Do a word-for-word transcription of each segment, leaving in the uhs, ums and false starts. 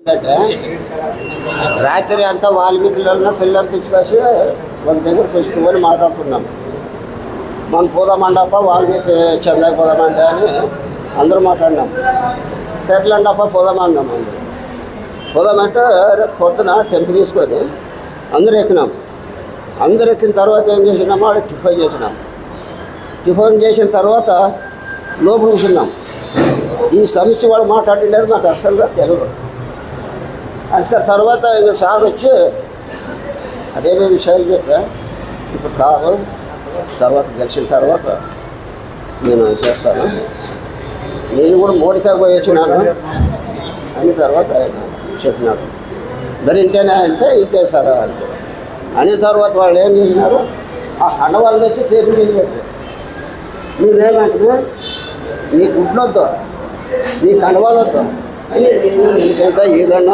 రాత్రి అంతా వాల్మీకిలో పిల్లలు తీసుకొచ్చి వాళ్ళ దగ్గర తెచ్చుకోమని మాట్లాడుకున్నాం. మనం పోదామండప్ప వాల్మీకి చెందాకి పోదామండి అని అందరూ మాట్లాడినాం. సర్లేండప్ప పోదామన్నాం. అందరూ పోదామంటే రేపు పొద్దున టెంపు తీసుకొని అందరూ ఎక్కినాం. అందరు ఎక్కిన తర్వాత ఏం చేసినామో ఆడ టిఫిన్ చేసినాం. టిఫిన్ చేసిన తర్వాత లోపల కూర్చున్నాం. ఈ సమస్య వాళ్ళు మాట్లాడినది మాకు అస్సలుగా తెలియదు. అందుకని తర్వాత ఇంకా సార్ వచ్చి అదేమే విషయాలు చెప్పా, ఇప్పుడు కాదు తర్వాత గెలిచిన తర్వాత నేను చేస్తాను, నేను కూడా మోడీకాయ పోయి వచ్చినాను అని తర్వాత ఆయన చెప్పినాడు. మరి ఇంతేనా అంటే ఇంతే సార్ అంటే అని తర్వాత వాళ్ళు ఏం చేసినారు, ఆ హండవాళ్ళు తెచ్చి టేబుల్ మీద పెట్టారు. నువ్వేమంటే నీ గుడ్లొద్దు, నీ కండవాలొద్దు అని ఎందుకంటే ఈరన్న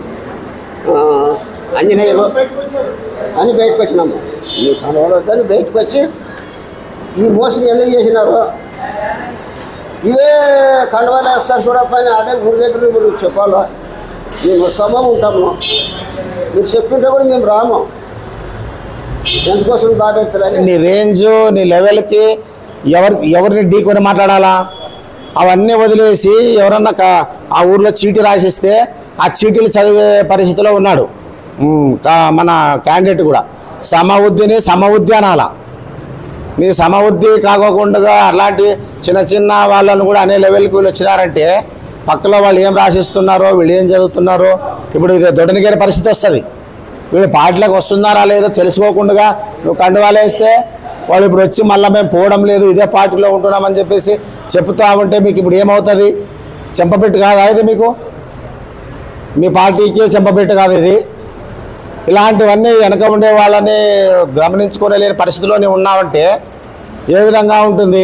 ఆంజనేయులు అని బయటకు వచ్చినాము. నీ కండవాలొద్దు అని బయటకు వచ్చి ఈ మోసం ఎందుకు చేసినారు, ఇదే కండవాలు వేస్తారు చూడపని అదే గురి దగ్గర నువ్వు చెప్పాలా, మేము సమం ఉంటాము, మీరు చెప్పింటే కూడా మేము రాము, ఎందుకోసం దాబెడతారని. నీ రేంజ్ నీ లెవెల్కి ఎవరి ఎవరిని ఢీకొని మాట్లాడాలా అవన్నీ వదిలేసి ఎవరన్నా ఆ ఊర్లో చీటీ రాసిస్తే ఆ చీటీలు చదివే పరిస్థితిలో ఉన్నాడు మన క్యాండిడేట్ కూడా. సమవుద్దిని సమవుద్ది అనాలా, నీ సమవుద్ది కాకోకుండా అలాంటి చిన్న చిన్న వాళ్ళను కూడా అనే లెవెల్కి వీళ్ళు వచ్చినారంటే పక్కలో వాళ్ళు ఏం రాసిస్తున్నారో వీళ్ళు ఏం చదువుతున్నారో ఇప్పుడు ఇది దొడనిగేరే పరిస్థితి వస్తుంది. వీళ్ళు పార్టీలకు వస్తున్నారా లేదో తెలుసుకోకుండా నువ్వు కండువాలేస్తే వాళ్ళు ఇప్పుడు వచ్చి మళ్ళీ మేము పోవడం లేదు ఇదే పార్టీలో ఉంటున్నామని చెప్పేసి చెప్తా ఉంటే మీకు ఇప్పుడు ఏమవుతుంది? చెంపపెట్టు కాదా ఇది? మీకు మీ పార్టీకి చెంపపెట్టు కాదు ఇది. ఇలాంటివన్నీ వెనక ఉండే వాళ్ళని గమనించుకోలేని పరిస్థితిలోనే ఉన్నామంటే ఏ విధంగా ఉంటుంది?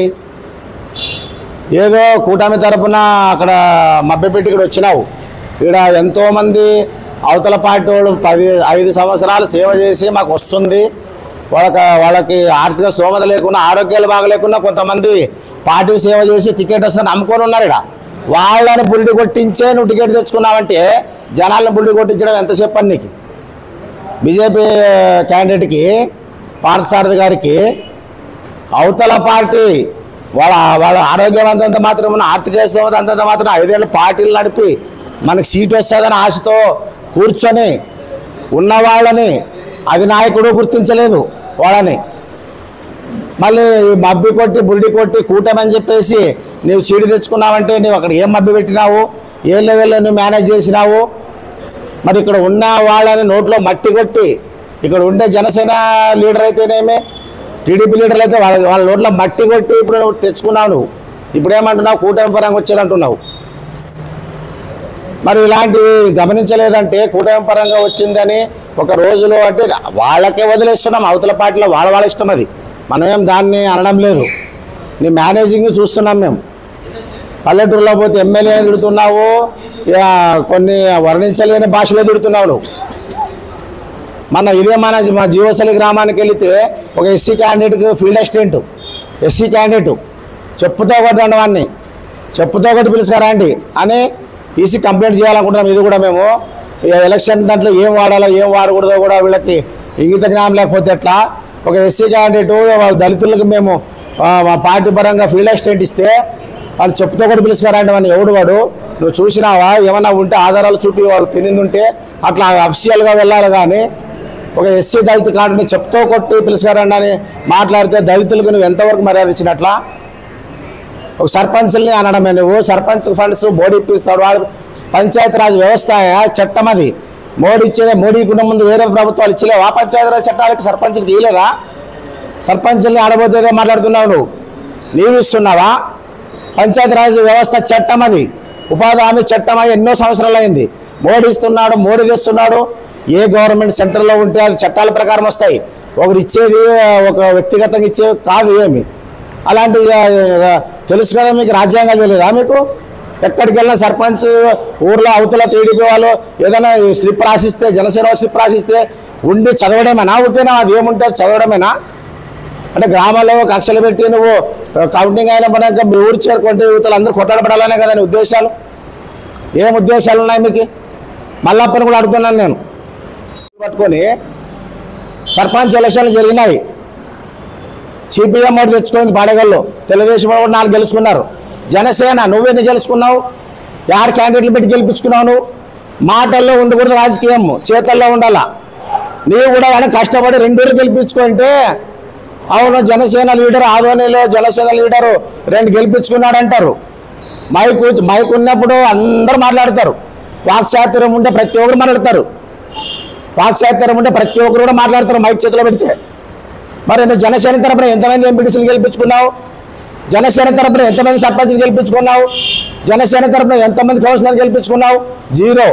ఏదో కూటమి తరపున అక్కడ మభ్యపెట్టి ఇక్కడ వచ్చినావు, ఇక్కడ ఎంతోమంది అవతల పార్టీ వాళ్ళు పది ఐదు సంవత్సరాలు సేవ చేసి మాకు వస్తుంది, వాళ్ళకి వాళ్ళకి ఆర్థిక స్తోమత లేకుండా ఆరోగ్యాలు బాగలేకుండా కొంతమంది పార్టీ సేవ చేసి టికెట్ వస్తుందని నమ్ముకొని ఉన్నారు. ఇక్కడ వాళ్ళని బుల్డి కొట్టించే నువ్వు టికెట్ తెచ్చుకున్నావంటే జనాలను బుల్డి కొట్టించడం ఎంతసేపు అని నీకు? బీజేపీ క్యాండిడేట్కి పార్థసారథి గారికి అవతల పార్టీ వాళ్ళ వాళ్ళ ఆరోగ్యం అంతంత మాత్రం ఆర్థిక స్తోమత అంతంత మాత్రం ఐదేళ్ళు పార్టీలు నడిపి మనకు సీట్ వస్తుందని ఆశతో కూర్చొని ఉన్నవాళ్ళని అది నాయకుడు గుర్తించలేదు వాళ్ళని. మళ్ళీ మబ్బి కొట్టి బుల్డి కొట్టి కూటమి అని చెప్పేసి నువ్వు చీడి తెచ్చుకున్నావంటే నువ్వు అక్కడ ఏం మబ్బి పెట్టినావు, ఏ లెవెల్లో నువ్వు మేనేజ్ చేసినావు? మరి ఇక్కడ ఉన్న వాళ్ళని నోట్లో మట్టి కొట్టి ఇక్కడ ఉండే జనసేన లీడర్ అయితేనేమే టీడీపీ లీడర్లు అయితే వాళ్ళ వాళ్ళ నోట్లో మట్టి కొట్టి ఇప్పుడు నువ్వు తెచ్చుకున్నావు. నువ్వు ఇప్పుడు ఏమంటున్నావు? కూటమి పరంగా వచ్చేదంటున్నావు. మరి ఇలాంటివి గమనించలేదంటే కూటమి పరంగా వచ్చిందని ఒక రోజులో అంటే వాళ్ళకే వదిలేస్తున్నాం. అవతల పార్టీలో వాళ్ళ వాళ్ళ ఇష్టం, అది మనమేం దాన్ని అనడం లేదు. నీ మేనేజింగ్ చూస్తున్నాం మేము. పల్లెటూరులో పోతే ఎమ్మెల్యే తిడుతున్నావు, ఇక కొన్ని వర్ణించలేని భాషలో తిడుతున్నావు నువ్వు. మన ఇదే మన మా జీవోసలి గ్రామానికి వెళితే ఒక ఎస్సీ క్యాండిడేట్కి ఫీల్డ్ అసిస్టెంట్ ఎస్సీ క్యాండిడేట్ చెప్పుతో కొట్టండి వాడిని, చెప్పుతో కొట్టి పిలుచుకురండి అని ఈసీ కంప్లైంట్ చేయాలనుకుంటున్నాం. ఇది కూడా మేము ఎలక్షన్ దాంట్లో ఏం వాడాలో ఏం వాడకూడదో కూడా వీళ్ళకి ఇంగిత జ్ఞానం లేకపోతే ఎట్లా? ఒక ఎస్సీ క్యాండిడేట్ వాళ్ళ దళితులకు మేము మా పార్టీ పరంగా ఫీల్డ్ అసిస్టెంట్ ఇస్తే వాళ్ళు చెప్పుతో కూడా పిలుచుకురండి అని ఎవడు వాడు? నువ్వు చూసినావా? ఏమన్నా ఉంటే ఆధారాలు చూపి వాళ్ళు తినింది ఉంటే అట్లా అఫిషియల్గా వెళ్ళాలి. కానీ ఒక ఎస్సీ దళిత కార్డుని చెప్తూ కొట్టి పిలుచుకురండి అని మాట్లాడితే దళితులకు నువ్వు ఎంతవరకు మర్యాద ఇచ్చినట్లా? ఒక సర్పంచ్ని అనడమే నువ్వు. సర్పంచ్ ఫండ్స్ మోడీ ఇప్పిస్తాడు, వాడు పంచాయతీరాజ్ వ్యవస్థ చట్టం అది. మోడీ ఇచ్చేదే, మోడీ కుటుంబం ముందు వేరే ప్రభుత్వాలు ఇచ్చలేవా? పంచాయతీరాజ్ చట్టాలకి సర్పంచ్కి తీయలేదా? సర్పంచ్ని ఆడబోతేదే మాట్లాడుతున్నావు నువ్వు. నీవు ఇస్తున్నావా? పంచాయతీరాజ్ వ్యవస్థ చట్టం అది, ఉపాధి హామీ చట్టం అది ఎన్నో సంవత్సరాలు అయింది. మోడీ ఇస్తున్నాడు, మోడీ తెస్తున్నాడు. ఏ గవర్నమెంట్ సెంటర్లో ఉంటే అది చట్టాల ప్రకారం వస్తాయి. ఒకరు ఇచ్చేది ఒక వ్యక్తిగతంగా ఇచ్చేది కాదు ఏమి. అలాంటి తెలుసు కదా మీకు, రాజ్యాంగం తెలియదా మీకు? ఎక్కడికి వెళ్ళినా సర్పంచ్ ఊర్లో అవతల టీడీపీ వాళ్ళు ఏదైనా స్లిప్ రాసిస్తే, జనసేన స్లిప్ రాసిస్తే ఉండి చదవడమేనా? ఉంటేనా అది ఏముంటుంది? చదవడమేనా? అంటే గ్రామాల్లో కక్షలు పెట్టి నువ్వు కౌంటింగ్ అయిన పడాక మీ ఊరు చేరుకుంటే యువతలు అందరూ కొట్టాడపడాలనే కదా నీ ఉద్దేశాలు. ఏం ఉద్దేశాలు ఉన్నాయి మీకు? మల్లప్పని కూడా అడుగుతున్నాను నేను. పట్టుకొని సర్పంచ్ ఎలక్షన్లు జరిగినాయి, సిపిఎం ఓటు తెచ్చుకుంది పాడేగల్లో, తెలుగుదేశం కూడా నాలుగు గెలుచుకున్నారు. జనసేన నువ్వెన్ని గెలుచుకున్నావు? యారు క్యాండిడేట్లు పెట్టి గెలిపించుకున్నావు? నువ్వు మాటల్లో ఉండకూడదు, రాజకీయం చేతల్లో ఉండాలా. నీవు కూడా కానీ కష్టపడి రెండు గెలిపించుకుంటే అవును జనసేన లీడర్ ఆదోనిలో జనసేన లీడరు రెండు గెలిపించుకున్నాడు అంటారు. మైకు మైకు ఉన్నప్పుడు అందరూ మాట్లాడతారు. వాక్చాతుర్యం ఉంటే ప్రతి ఒక్కరు మాట్లాడతారు. వాక్చాతుర్యం ఉంటే ప్రతి ఒక్కరు కూడా మాట్లాడతారు మైక్ చేతిలో పెడితే. మరి నువ్వు జనసేన తరపున ఎంతమంది ఎంపీటీసీలు గెలిపించుకున్నావు? జనసేన తరపున ఎంతమంది సర్పంచ్లు గెలిపించుకున్నావు? జనసేన తరపున ఎంతమంది కౌన్సిలర్ గెలిపించుకున్నావు? జీరో.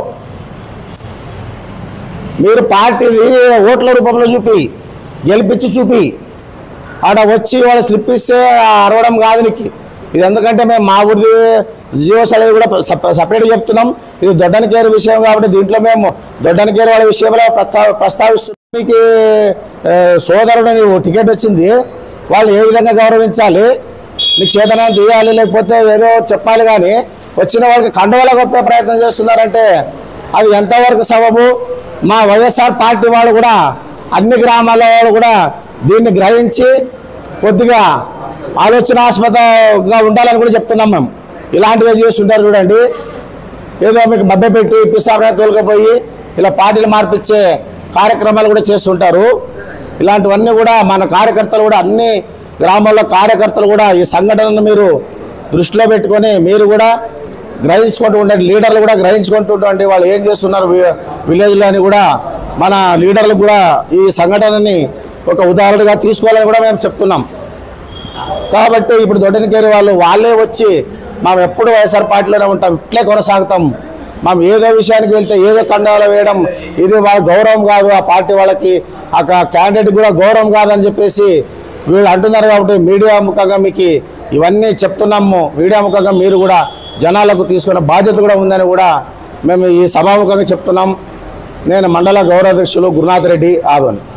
మీరు పార్టీ ఓట్ల రూపంలో చూపి గెలిపించి చూపి ఆడ వచ్చి వాళ్ళు స్లిప్ ఇస్తే అరవడం కాదు నీకు. ఇది ఎందుకంటే మేము మా ఊరి జియో సెలవు కూడా సపరేట్గా చెప్తున్నాం. ఇది దొడ్డనికేరు విషయం కాబట్టి దీంట్లో మేము దొడ్డనికేరు వాళ్ళ విషయంలో ప్రస్తా ప్రస్తావిస్తున్నాం. మీకు సోదరుడు నీవు టికెట్ వచ్చింది, వాళ్ళు ఏ విధంగా గౌరవించాలి, నీకు చేతన తీయాలి, లేకపోతే ఏదో చెప్పాలి. కానీ వచ్చిన వాళ్ళకి కండవల గొప్ప ప్రయత్నం చేస్తున్నారంటే అది ఎంతవరకు సబబు? మా వైఎస్ఆర్ పార్టీ వాళ్ళు కూడా అన్ని గ్రామాల వాళ్ళు కూడా దీన్ని గ్రహించి కొద్దిగా ఆలోచనాస్పదంగా ఉండాలని కూడా చెప్తున్నాం. మేము ఇలాంటివి చేస్తుంటారు చూడండి, ఏదో మీకు మభ్యపెట్టి పిస్తాపన తోలుకపోయి ఇలా పార్టీలు మార్పిచ్చే కార్యక్రమాలు కూడా చేస్తుంటారు. ఇలాంటివన్నీ కూడా మన కార్యకర్తలు కూడా అన్ని గ్రామాల్లో కార్యకర్తలు కూడా ఈ సంఘటనను మీరు దృష్టిలో పెట్టుకొని మీరు కూడా గ్రహించుకుంటూ ఉండండి. లీడర్లు కూడా గ్రహించుకుంటుంటే వాళ్ళు ఏం చేస్తున్నారు విలేజ్లో అని కూడా మన లీడర్లు కూడా ఈ సంఘటనని ఒక ఉదాహరణగా తీసుకోవాలని కూడా మేము చెప్తున్నాం. కాబట్టి ఇప్పుడు దొడ్డనికేరి వాళ్ళు వాళ్ళే వచ్చి మేము ఎప్పుడు వైఎస్ఆర్ పార్టీలోనే ఉంటాం, ఇట్లే కొనసాగుతాం, మేము ఏదో విషయానికి వెళ్తే ఏదో కండాలో వేయడం ఇది వాళ్ళ గౌరవం కాదు, ఆ పార్టీ వాళ్ళకి ఆ క్యాండిడేట్ కూడా గౌరవం కాదని చెప్పేసి వీళ్ళు అంటున్నారు. కాబట్టి మీడియా ముఖంగా మీకు ఇవన్నీ చెప్తున్నాము. మీడియా ముఖంగా మీరు కూడా జనాలకు తీసుకునే బాధ్యత కూడా ఉందని కూడా మేము ఈ సభాముఖంగా చెప్తున్నాం. నేను మండల గౌరవాధ్యక్షులు గురునాథ్ రెడ్డి ఆదోని.